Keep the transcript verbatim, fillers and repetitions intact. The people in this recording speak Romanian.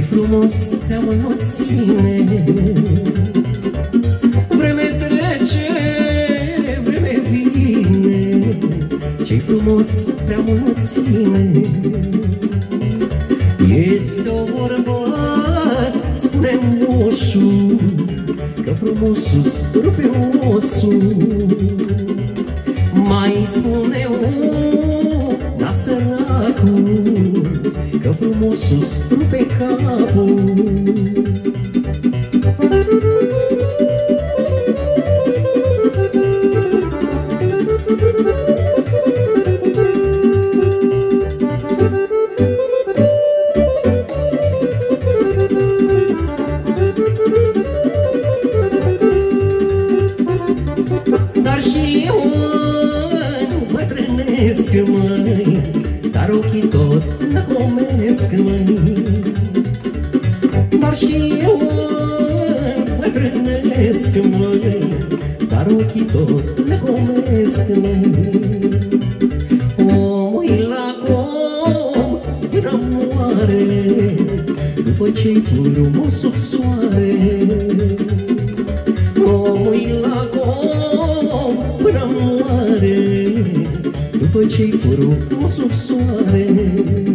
frumos te-am înnoține. Vreme trece, vreme vine, ce-i frumos te-am înnoține. Este o vorbă, spune moșul, că frumosul strupe osul. Mai spune-o, da săracul, că frumosul strupe capul. Dar și eu nu bătrânesc, măi, dar ochii tot lăcomesc, măi. Dar și eu nu bătrânesc, măi, dar ochii tot lăcomesc, măi. Omul-i la om până moare, după ce-i frumos sub soare. Omul-i la om până moare, după ce-i frumos sub soare.